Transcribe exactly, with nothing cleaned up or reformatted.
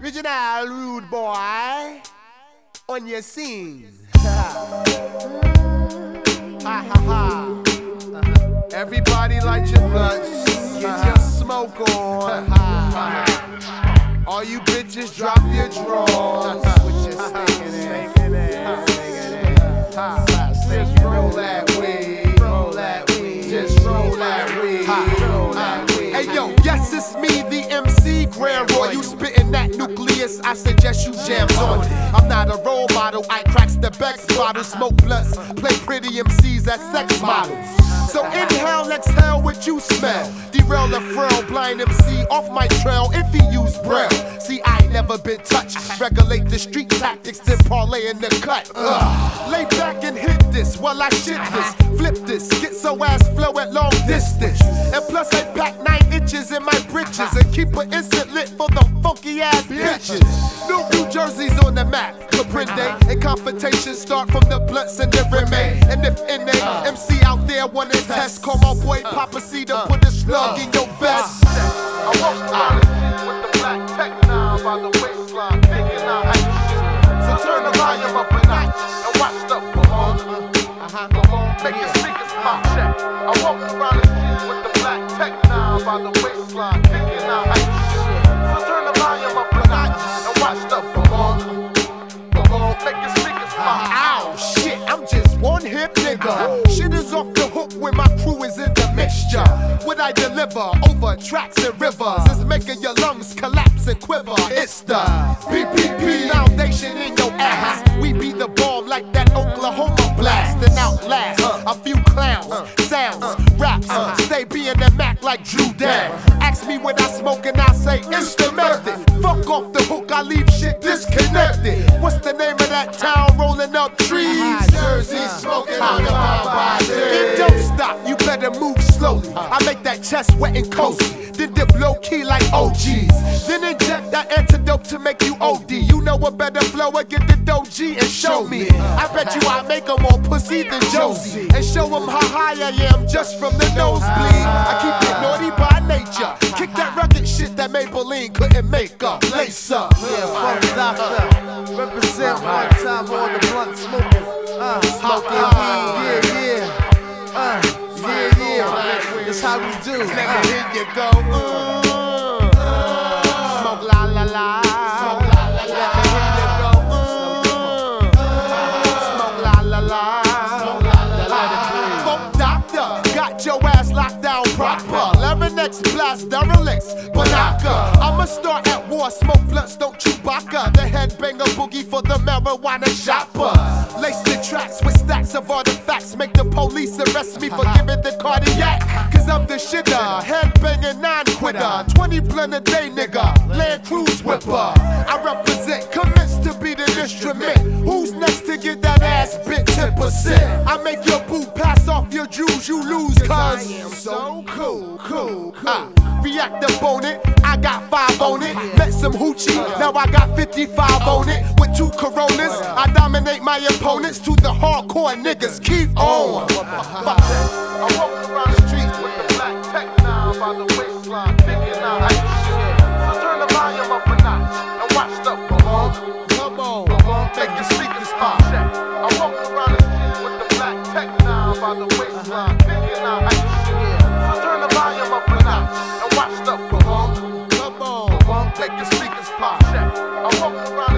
Original rude boy on your scene. Ha ha ha. Everybody light your blunts, get your smoke on. All you bitches drop your drawers. Put your steak in it. Just roll that weed, roll that weed, just roll that weed, roll that weed. Hey yo, yes it's me, the M C Grand Roy. You spittin' that nucleus, I suggest you jams on it. I'm not a role model, I cracks the Beck's bottle, smoke blunts, play pretty M Cs as sex models. So inhale, exhale what you smell. Derail the frail, blind M C off my trail if he use braille. See, I ain't never been touched. Regulate the street tactics, then parlay in the cut. Ugh. Lay back and hit this while I shit this. Flip this, get so ass flow at long distance. And plus I pack nine inches in my britches and keep an instant lit for the funky ass bitches. New New Jersey's on the map. Comprende, and confrontations start from the blunts and the remain. And if N A M C out there wanna test, call my boy Papa C to put a slug in your vest. I walk around with the black tech now by the waistline, kicking out action. So turn the volume up a notch and watch the perform. Come on, make your speakers pop. Check. I walk around the street with the black tech now by the waistline, kicking out action. So turn the volume up a notch and watch the perform. Make your speakers pop. Ow, shit, I'm just one hip nigga. Shit is off the hook when my crew is in the mixture. What I deliver over tracks and rivers is making your lungs collapse and quiver. It's the P P P foundation in your ass. We be the bomb like that Oklahoma blast and outlast a few clowns, sounds, raps. Stay being the Mac like Drew Dad. Ask me what I smoke and I say it's the method. Fuck off the hook, I leave shit disconnected. What's the name of that town rolling up trees? Jersey, smoking on the body. It don't stop, you better move slowly. I make that chest wet and cozy, then dip low key like O Gs. Then inject that antidote to make you O D. You know a better flower, get the dough G and show me. I bet you I make them more pussy than Josie, and show them how high I am just from the nosebleed. I keep it naughty by nature. Kick that rugged shit that Maybelline couldn't make up. Lace up. Yeah, fuck doctor. Represent one time for all the blunt smoking. Uh, smoking weed. Yeah, yeah. Uh, yeah, yeah. That's how we do. Let me hear you go. Uh, uh, smoke la la la. Smoke la la la. Let me hear you go. Uh, smoke la la la. Smoke la la la. Funk doctor, got your ass locked down proper. Larynx blast derelicts, Banaka. I'ma start at war, smoke blunts, don't Chewbacca. The headbanger boogie for the marijuana shopper. Lace the tracks with stacks of artifacts. Make the police arrest me for giving the cardiac. Cause I'm the shitter, headbanger non-quitter. twenty blunt a day nigga, Land Cruise whipper. I represent, commence to be the instrument. Who's next to get that ass bit ten percent? I make your boo pass off your jewels, you lose cause I am so cool, cool, cool. Uh, react up on it, I got five on it. Met some hoochie, now I got fifty-five on it. With two Coronas, I dominate my opponents. To the hardcore niggas, keep on. I walk around the street with the black tech now by the waistline, picking out action. So turn the volume up a notch and watch the perform. Come on, make your speakers pop. I walk around the street with the black tech now by the waistline, picking out action. So turn the volume up a notch and watch the perform. Come on, make your speakers pop. I walk around